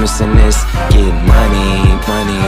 missing this, getting money, money.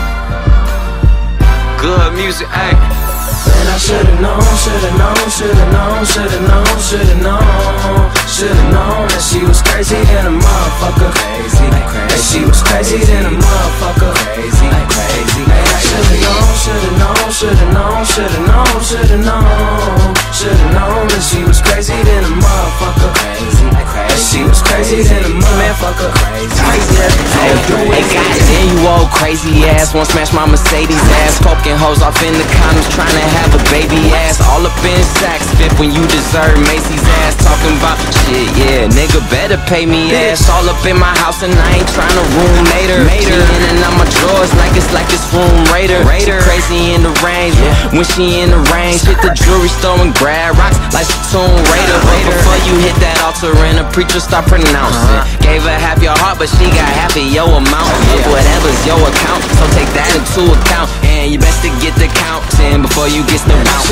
Good music, ayy. Man, I should've known, should've known, should've known, should've known, should've known, should've known that she was crazy than a motherfucker. Crazy, that she was crazy than a motherfucker. Crazy, crazy. Man, I should've known, should've known, should've known, should've known, should've known, should've known that she was crazy than a motherfucker. Crazy, that she was crazy than a motherfucker. Crazy. Hey, goddamn, you old crazy ass. Wanna smash my Mercedes ass. Poking hoes off in the condoms, trying to have a baby ass. All up in Saks Fifth when you deserve Macy's ass. Talking about shit, yeah, nigga better pay me ass. All up in my house and I ain't trying to roommate her. She in and out my drawers like it's room raider. She crazy in the range, when she in the range. Hit the jewelry store and grab rocks like she Tomb Raider. But before you hit that altar and the preacher start pronouncing, gave her half your heart but she got half of your amount. Whatever's your account, so take that into account. And you best to get the counting before you get the bounce.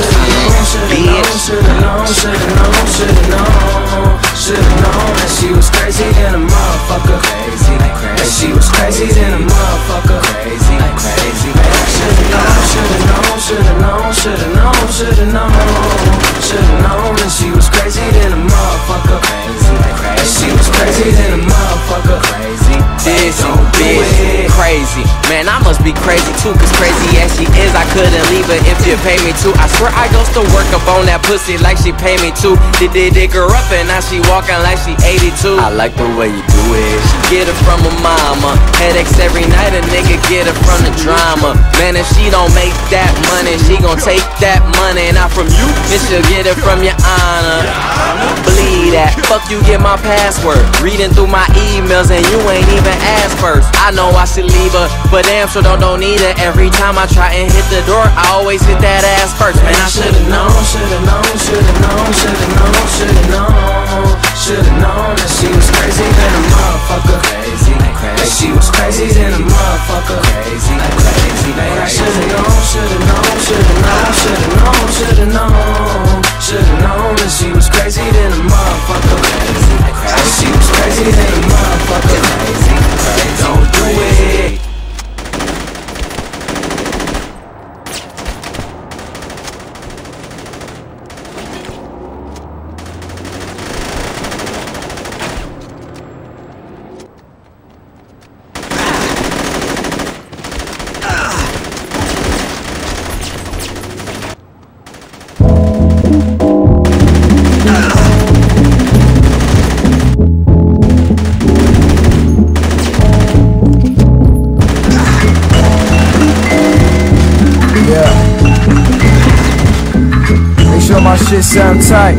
Bitch. Should've known, should've known, should've known, should've known that she was crazy than a motherfucker. Crazy, that she was crazy than a motherfucker. Crazy, crazy. Should've known, should've known, should've known, should've known, should've known, should've known that she was crazy than a motherfucker. Crazy, that she was crazy than a motherfucker. Crazy, bitch, crazy. Man, I must be crazy too, cause crazy as she is, I couldn't leave her if you pay me to. I swear I goes to work up on that pussy like she pay me to. Did they dig her up and now she walking like she 82. I like the way you do it. She get it from her mama. Headaches every night, a nigga get it from the drama. Man, if she don't make that money, she gon' take that money. Not from you, then she'll get it from your honor. Believe that, fuck you get my password. Reading through my emails and you ain't even asked first. I know I should leave her, but damn sure don't need her. Every time I try and hit the door, I always hit that ass first. Man, I should've known, should've known, should've known, should've known, should've known, should've known that she was crazy than a motherfucker. Crazy, that she was crazy than a motherfucker. Crazy, crazy. Man, I should've known, should've known, should've known, should've known, should've known, should've known that she was crazy than a motherfucker. Crazy, that she was crazy than a motherfucker. Crazy, crazy. Don't do it. My shit sound tight.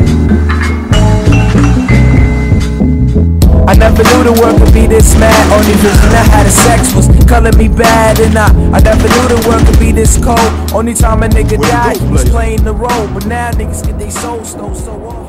I never knew the world could be this mad. Only reason I had a sex was color me bad. And I never knew the world could be this cold. Only time a nigga died, he was playing the role. But now niggas get their souls stole so off.